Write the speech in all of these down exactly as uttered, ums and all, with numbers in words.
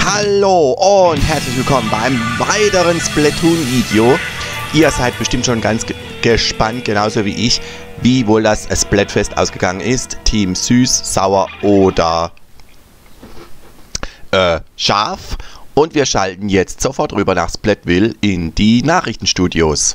Hallo und herzlich willkommen beim weiteren Splatoon-Video. Ihr seid bestimmt schon ganz ge gespannt, genauso wie ich, wie wohl das Splatfest ausgegangen ist. Team Süß, Sauer oder äh, Scharf. Und wir schalten jetzt sofort rüber nach Splatville in die Nachrichtenstudios.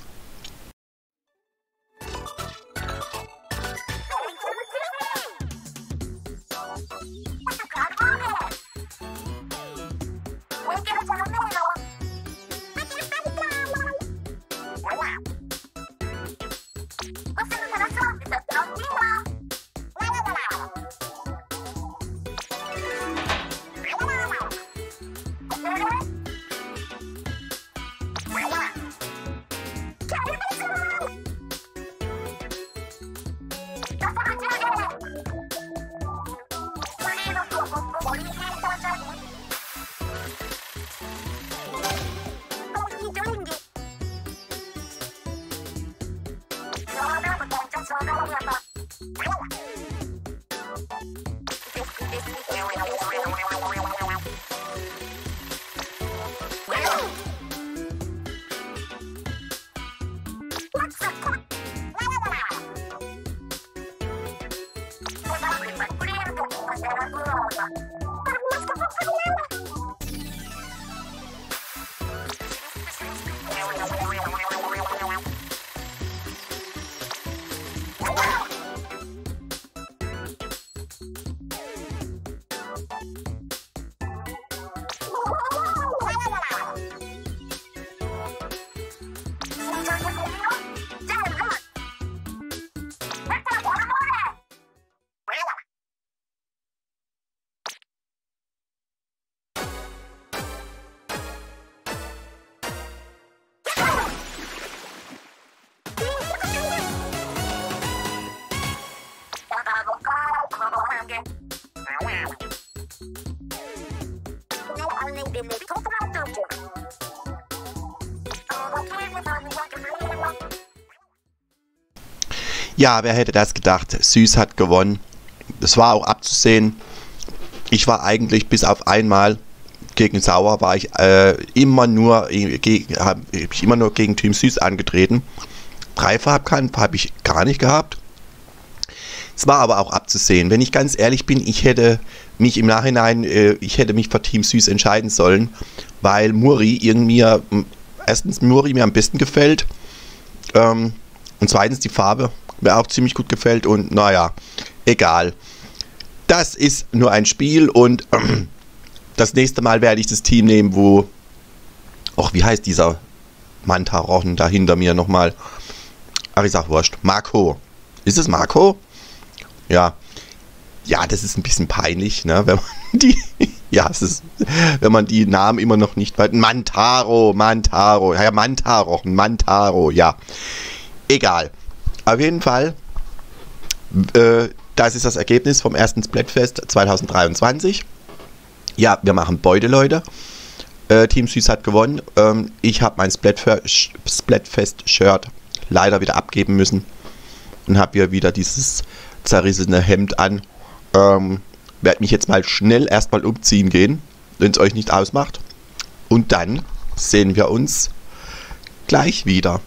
Ja, wer hätte das gedacht? Süß hat gewonnen. Das war auch abzusehen. Ich war eigentlich bis auf einmal gegen Sauer war ich äh, immer nur gegen, hab ich immer nur gegen Team Süß angetreten. Dreifarbkampf habe ich gar nicht gehabt. Es war aber auch abzusehen. Wenn ich ganz ehrlich bin, ich hätte mich im Nachhinein, äh, ich hätte mich für Team Süß entscheiden sollen, weil Muri irgendwie, erstens Muri mir am besten gefällt ähm, und zweitens die Farbe mir auch ziemlich gut gefällt und naja, egal. Das ist nur ein Spiel und äh, das nächste Mal werde ich das Team nehmen, wo, ach, wie heißt dieser Mantarochen da hinter mir nochmal? Ach, ich sag wurscht, Marco. Ist es Marco? Ja. Ja, das ist ein bisschen peinlich, ne, wenn man die, ja, es ist, wenn man die Namen immer noch nicht weiß. Mantaro, Mantaro, ja, Mantarochen, Mantaro, ja. Egal. Auf jeden Fall, äh, das ist das Ergebnis vom ersten Splatfest zwanzig dreiundzwanzig. Ja, wir machen Beute, Leute. Äh, Team Süß hat gewonnen. Ähm, ich habe mein Splatfest-Shirt leider wieder abgeben müssen und habe hier wieder dieses zerrissene Hemd an. Ähm, werde mich jetzt mal schnell erstmal umziehen gehen, wenn es euch nicht ausmacht. Und dann sehen wir uns gleich wieder.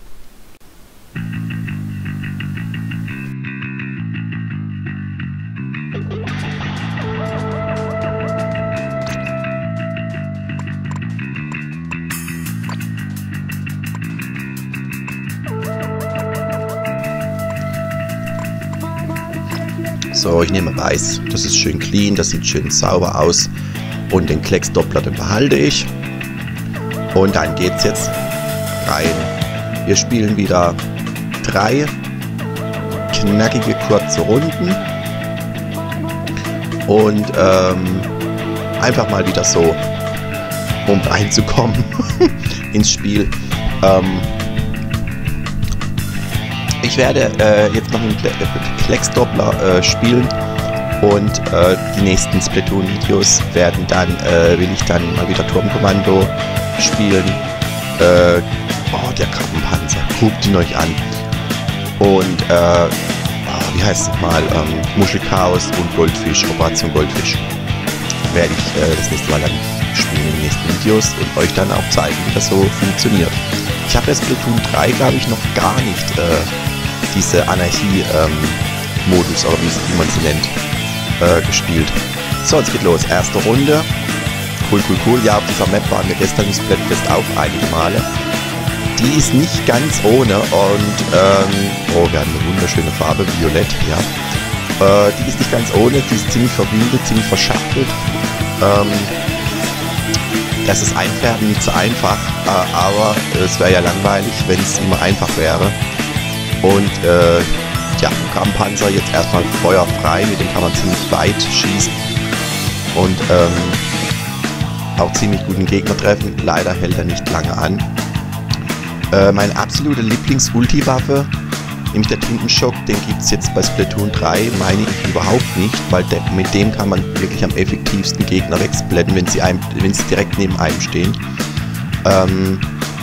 So, ich nehme weiß. Das ist schön clean, das sieht schön sauber aus. Und den Klecksdoppler, den behalte ich. Und dann geht's jetzt rein. Wir spielen wieder drei knackige, kurze Runden. Und ähm, einfach mal wieder so, um reinzukommen ins Spiel. Ähm, Ich werde äh, jetzt noch einen Klecksdoppler äh, spielen und äh, die nächsten Splatoon-Videos werden dann, äh, will ich dann mal wieder Turmkommando spielen. Äh, oh, der Krabbenpanzer, guckt ihn euch an. Und, äh, oh, wie heißt es mal, ähm, Muschelchaos und Goldfisch, Operation Goldfisch. werde ich äh, das nächste Mal dann spielen in den nächsten Videos und euch dann auch zeigen, wie das so funktioniert. Ich habe jetzt Splatoon drei, glaube ich, noch gar nicht äh, diese Anarchie-Modus, ähm, oder wie, wie man sie nennt, äh, gespielt. So, es geht los. Erste Runde. Cool, cool, cool. Ja, auf dieser Map waren wir gestern im Splatfest auch einige Male. Die ist nicht ganz ohne und, ähm, oh, wir haben eine wunderschöne Farbe, Violett, ja. Äh, die ist nicht ganz ohne, die ist ziemlich verwindet, ziemlich verschachtelt. Ähm, das ist Einfärben nicht so einfach, äh, aber es wäre ja langweilig, wenn es immer einfach wäre. Und, äh, ja, Krabbenpanzer jetzt erstmal feuerfrei, mit dem kann man ziemlich weit schießen. Und, ähm, auch ziemlich guten Gegner treffen. Leider hält er nicht lange an. Äh, meine absolute Lieblings-Ulti-Waffe, nämlich der Tintenschock, den gibt es jetzt bei Splatoon drei, meine ich überhaupt nicht, weil de mit dem kann man wirklich am effektivsten Gegner wegsplatten, wenn sie, einem, wenn sie direkt neben einem stehen. Ähm,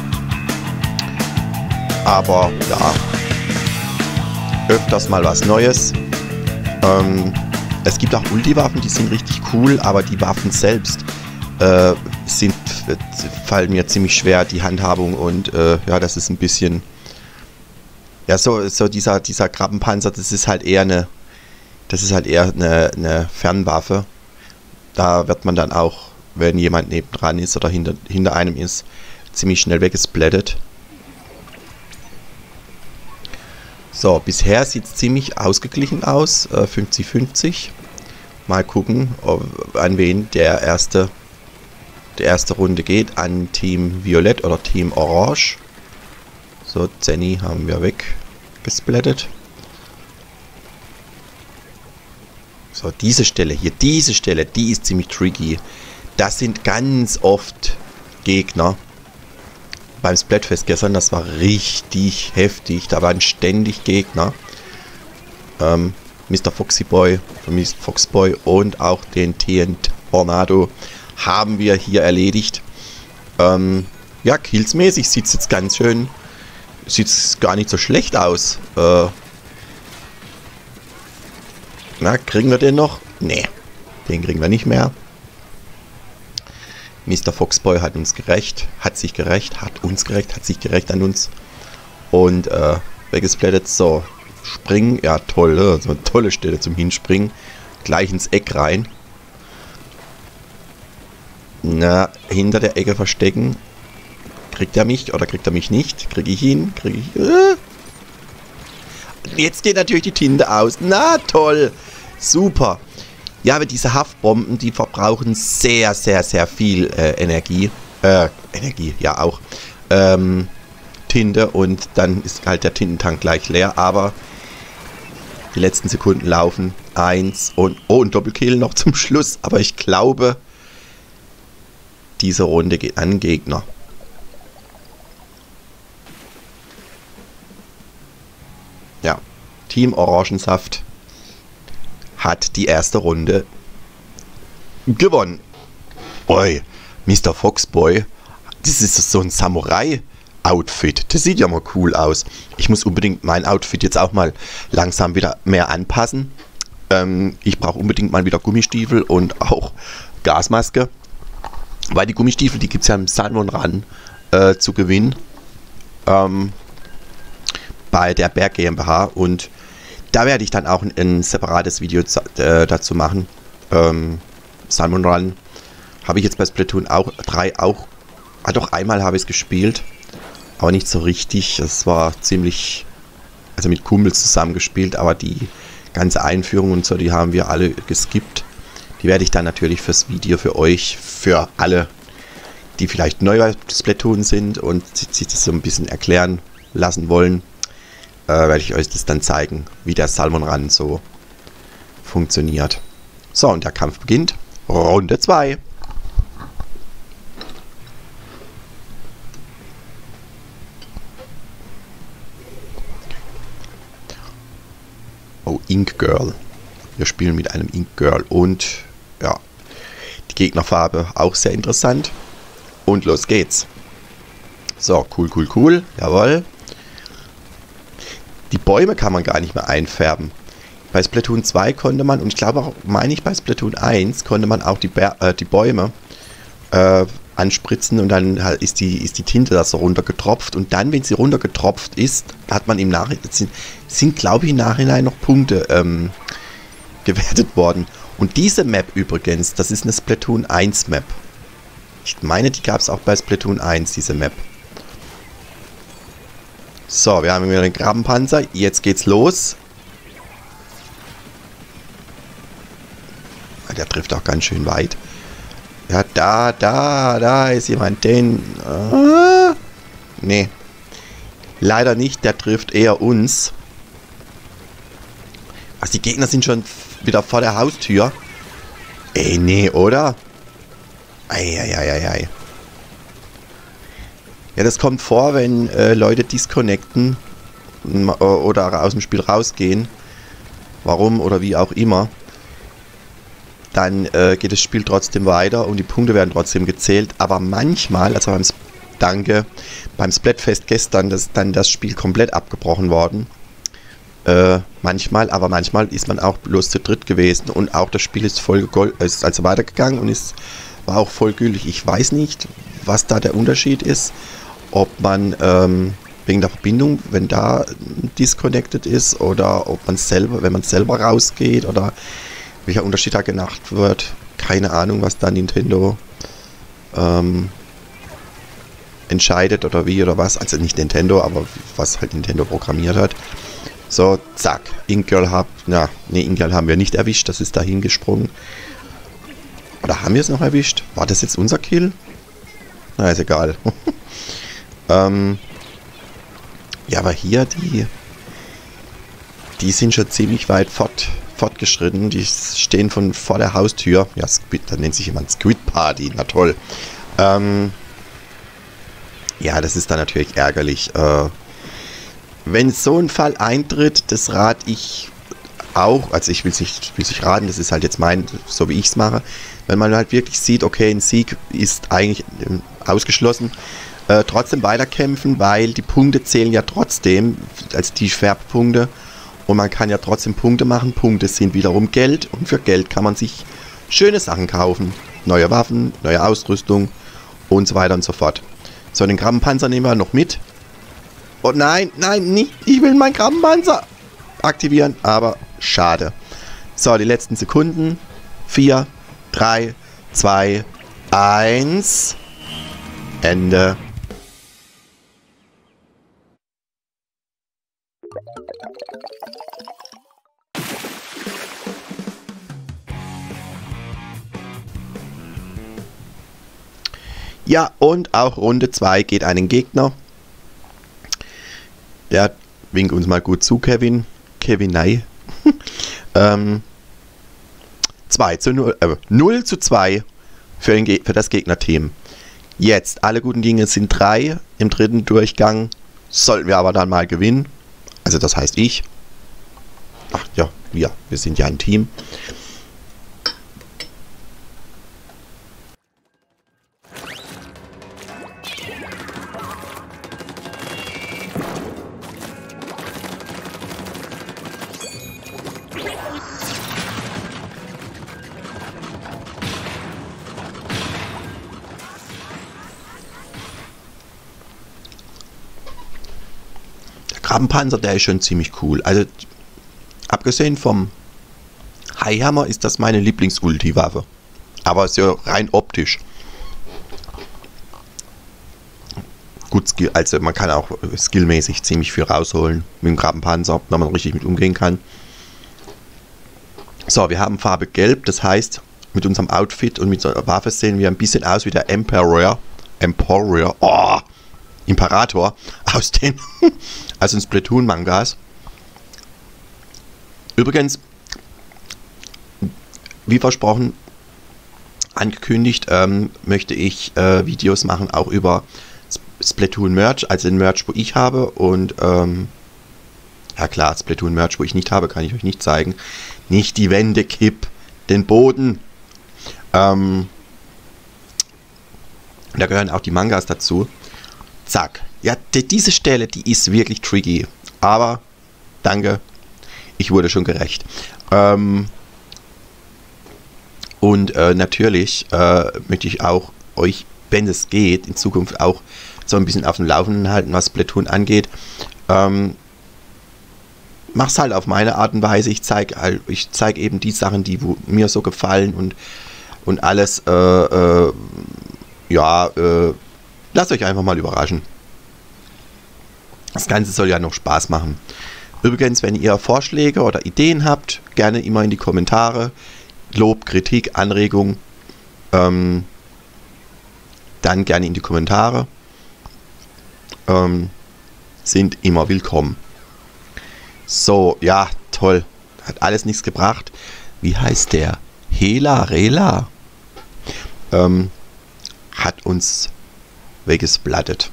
aber ja, öfters mal was Neues. Ähm, es gibt auch Ulti-Waffen, die sind richtig cool, aber die Waffen selbst Äh, sind, äh, fallen mir ziemlich schwer, die Handhabung, und äh, ja, das ist ein bisschen, ja, so, so dieser, dieser Krabbenpanzer, das ist halt eher eine, das ist halt eher eine, eine Fernwaffe. Da wird man dann auch, wenn jemand nebendran ist oder hinter, hinter einem ist, ziemlich schnell weggesplattet. So, bisher sieht es ziemlich ausgeglichen aus, äh, fünfzig fünfzig. Mal gucken, ob, an wen der erste Die erste Runde geht, an Team Violett oder Team Orange. So, Zenny haben wir weggesplattet. So, diese Stelle hier, diese Stelle, die ist ziemlich tricky. Das sind ganz oft Gegner. Beim Splatfest gestern, das war richtig heftig. Da waren ständig Gegner. Ähm, Mister Foxyboy, Mister Foxboy und auch den T N Tornado haben wir hier erledigt. Ähm, ja, killsmäßig sieht es jetzt ganz schön, sieht es gar nicht so schlecht aus. Äh, na, kriegen wir den noch? Nee, den kriegen wir nicht mehr. Mister Foxboy hat uns gerecht, hat sich gerecht, hat uns gerecht, hat sich gerecht an uns. Und äh, weggesplattet. So, springen, ja toll, äh, so eine tolle Stelle zum Hinspringen. Gleich ins Eck rein. Na, hinter der Ecke verstecken. Kriegt er mich oder kriegt er mich nicht? Kriege ich ihn? Kriege ich... Äh? Jetzt geht natürlich die Tinte aus. Na, toll. Super. Ja, aber diese Haftbomben, die verbrauchen sehr, sehr, sehr viel äh, Energie. Äh, Energie, ja auch. Ähm, Tinte, und dann ist halt der Tintentank gleich leer. Aber die letzten Sekunden laufen. Eins und... Oh, ein Doppelkill noch zum Schluss. Aber ich glaube... Diese Runde geht an Gegner. Ja, Team Orangensaft hat die erste Runde gewonnen. Oi, Mister Foxboy, das ist so ein Samurai-Outfit. Das sieht ja mal cool aus. Ich muss unbedingt mein Outfit jetzt auch mal langsam wieder mehr anpassen. Ähm, ich brauche unbedingt mal wieder Gummistiefel und auch Gasmaske. Weil die Gummistiefel, die gibt es ja im Salmon Run äh, zu gewinnen. Ähm, bei der Berg GmbH. Und da werde ich dann auch ein, ein separates Video äh, dazu machen. Ähm, Salmon Run habe ich jetzt bei Splatoon auch drei auch. Ah, doch, einmal habe ich es gespielt. Aber nicht so richtig. Es war ziemlich. Also mit Kumpels zusammen gespielt. Aber die ganze Einführung und so, die haben wir alle geskippt. Die werde ich dann natürlich fürs Video für euch, für alle, die vielleicht neu bei Splatoon sind und sich das so ein bisschen erklären lassen wollen, äh, werde ich euch das dann zeigen, wie der Salmon Run so funktioniert. So, und der Kampf beginnt. Runde zwei. Oh, Ink Girl. Wir spielen mit einem Ink Girl und ja, die Gegnerfarbe auch sehr interessant. Und los geht's. So, cool, cool, cool. Jawohl. Die Bäume kann man gar nicht mehr einfärben. Bei Splatoon zwei konnte man, und ich glaube auch, meine ich bei Splatoon eins, konnte man auch die, Bär, äh, die Bäume äh, anspritzen und dann ist die, ist die Tinte da so runtergetropft. Und dann, wenn sie runtergetropft ist, hat man im Nachhinein, sind, sind glaube ich im Nachhinein noch Punkte ähm, gewertet worden. Und diese Map übrigens, das ist eine Splatoon eins Map. Ich meine, die gab es auch bei Splatoon eins, diese Map. So, wir haben wieder den Krabbenpanzer. Jetzt geht's los. Der trifft auch ganz schön weit. Ja, da, da, da ist jemand. Den... Äh, nee. Leider nicht. Der trifft eher uns. Also die Gegner sind schon wieder vor der Haustür. Ey, nee, oder? Eieieiei. Ja, das kommt vor, wenn äh, Leute disconnecten oder aus dem Spiel rausgehen. Warum oder wie auch immer. Dann äh, geht das Spiel trotzdem weiter und die Punkte werden trotzdem gezählt. Aber manchmal, also beim, danke, beim Splatfest gestern, ist dann das Spiel komplett abgebrochen worden. Äh, manchmal, aber manchmal ist man auch bloß zu dritt gewesen und auch das Spiel ist voll ist also weitergegangen und ist, war auch voll gültig. Ich weiß nicht, was da der Unterschied ist, ob man ähm, wegen der Verbindung, wenn da disconnected ist oder ob man selber, wenn man selber rausgeht oder welcher Unterschied da gemacht wird. Keine Ahnung, was da Nintendo ähm, entscheidet oder wie oder was. Also nicht Nintendo, aber was halt Nintendo programmiert hat. So, zack. Inkgirl hab, na, ne, Inkgirl haben wir nicht erwischt. Das ist dahin gesprungen. Oder haben wir es noch erwischt? War das jetzt unser Kill? Na, ist egal. ähm, ja, aber hier, die die sind schon ziemlich weit fort, fortgeschritten. Die stehen von vor der Haustür. Ja, Squid, da nennt sich jemand Squid Party. Na toll. Ähm, ja, das ist dann natürlich ärgerlich. Äh, wenn so ein Fall eintritt, das rate ich auch, also ich will es nicht, will's nicht raten, das ist halt jetzt mein, so wie ich es mache, wenn man halt wirklich sieht, okay, ein Sieg ist eigentlich ähm, ausgeschlossen, äh, trotzdem weiterkämpfen, weil die Punkte zählen ja trotzdem, als die Schwerpunkte, und man kann ja trotzdem Punkte machen. Punkte sind wiederum Geld und für Geld kann man sich schöne Sachen kaufen, neue Waffen, neue Ausrüstung und so weiter und so fort. So, den Krabbenpanzer nehmen wir noch mit. Oh nein, nein, nicht, ich will meinen Krabbenpanzer aktivieren, aber schade. So, die letzten Sekunden. vier, drei, zwei, eins. Ende. Ja, und auch Runde zwei geht einen Gegner. Der winkt uns mal gut zu, Kevin. Kevin, nein. ähm, zwei zu null, äh, null zu zwei für, den für das Gegnerteam. Jetzt, alle guten Dinge sind drei. Im dritten Durchgang sollten wir aber dann mal gewinnen. Also das heißt ich. Ach ja, wir. Wir sind ja ein Team. Krabbenpanzer, der ist schon ziemlich cool. Also, abgesehen vom Highhammer ist das meine Lieblings-Ulti-Waffe. Aber so rein optisch. Gut, Skill, also man kann auch skillmäßig ziemlich viel rausholen mit dem Krabbenpanzer, wenn man richtig mit umgehen kann. So, wir haben Farbe Gelb, das heißt, mit unserem Outfit und mit unserer Waffe sehen wir ein bisschen aus wie der Emperor. Emperor. Oh! Imperator aus den also in Splatoon-Mangas. Übrigens, wie versprochen, angekündigt, ähm, möchte ich äh, Videos machen, auch über Splatoon-Merch, also den Merch, wo ich habe. Und, ähm, ja klar, Splatoon-Merch, wo ich nicht habe, kann ich euch nicht zeigen. Nicht die Wände, kipp den Boden. Ähm, da gehören auch die Mangas dazu. Zack. Ja, die, diese Stelle, die ist wirklich tricky. Aber, danke. ich wurde schon gerecht. Ähm, und äh, natürlich äh, möchte ich auch euch, wenn es geht, in Zukunft auch so ein bisschen auf dem Laufenden halten, was Splatoon angeht. Ähm, mach's halt auf meine Art und Weise. Ich zeige halt, ich zeige eben die Sachen, die wo mir so gefallen und, und alles, äh, äh, ja, äh, lasst euch einfach mal überraschen. Das Ganze soll ja noch Spaß machen. Übrigens, wenn ihr Vorschläge oder Ideen habt, gerne immer in die Kommentare. Lob, Kritik, Anregung, ähm, dann gerne in die Kommentare. Ähm, sind immer willkommen. So, ja, toll. Hat alles nichts gebracht. Wie heißt der? Hela, Rela. Ähm, hat uns weggesplattet.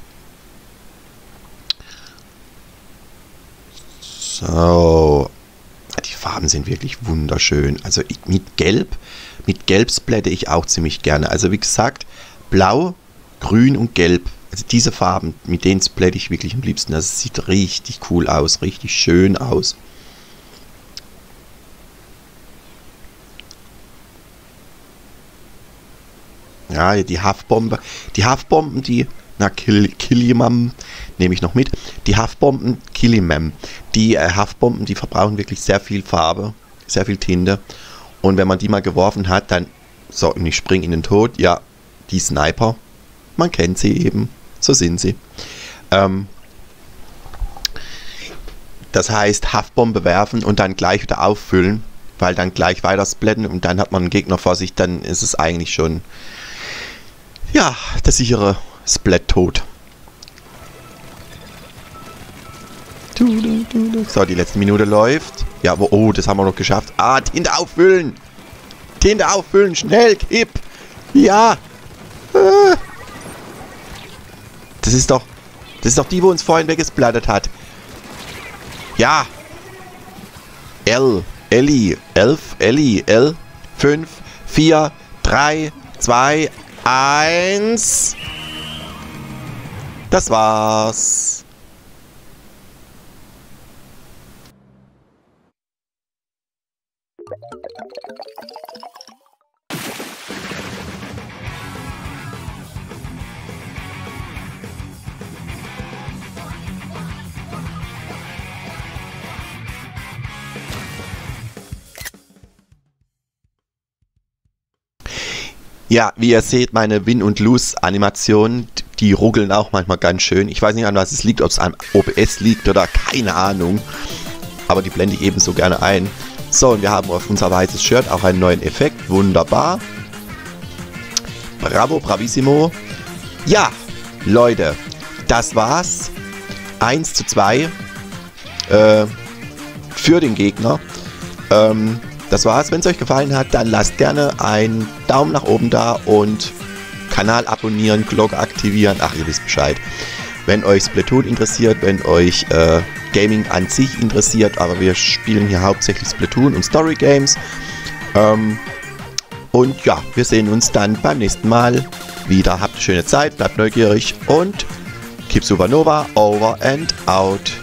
So. Die Farben sind wirklich wunderschön. Also ich, mit Gelb, mit Gelb splatte ich auch ziemlich gerne. Also wie gesagt, Blau, Grün und Gelb. Also diese Farben, mit denen splatte ich wirklich am liebsten. Das sieht richtig cool aus, richtig schön aus. Ja, die Haftbombe. Die Haftbomben, die... Na, Kill, Killimam nehme ich noch mit. Die Haftbomben, Killimam. Die äh, Haftbomben, die verbrauchen wirklich sehr viel Farbe, sehr viel Tinte. Und wenn man die mal geworfen hat, dann... So, und ich springe in den Tod. Ja, die Sniper. Man kennt sie eben. So sind sie. Ähm, das heißt, Haftbombe werfen und dann gleich wieder auffüllen, weil dann gleich weiter splatten und dann hat man einen Gegner vor sich, dann ist es eigentlich schon, ja, der sichere Splat-Tod. So, die letzte Minute läuft. Ja, wo, oh, das haben wir noch geschafft. Ah, Tinte auffüllen. Tinte auffüllen, schnell, kipp. Ja. Ah. Das ist doch, das ist doch die, wo uns vorhin weggesplattet hat. Ja. L, Ellie, elf, Ellie, L, fünf, vier, drei, zwei, eins. Das war's. Ja, wie ihr seht, meine Win- und Lose-Animationen, die ruckeln auch manchmal ganz schön. Ich weiß nicht, an was es liegt, ob es am O B S liegt oder keine Ahnung. Aber die blende ich ebenso gerne ein. So, und wir haben auf unser weißes Shirt auch einen neuen Effekt. Wunderbar. Bravo, bravissimo. Ja, Leute, das war's. eins zu zwei äh, für den Gegner. Ähm... Das war's. Wenn es euch gefallen hat, dann lasst gerne einen Daumen nach oben da und Kanal abonnieren, Glocke aktivieren. Ach, ihr wisst Bescheid. Wenn euch Splatoon interessiert, wenn euch äh, Gaming an sich interessiert, aber wir spielen hier hauptsächlich Splatoon und Story Games. Ähm, und ja, wir sehen uns dann beim nächsten Mal wieder. Habt eine schöne Zeit, bleibt neugierig und keep Supernova over and out.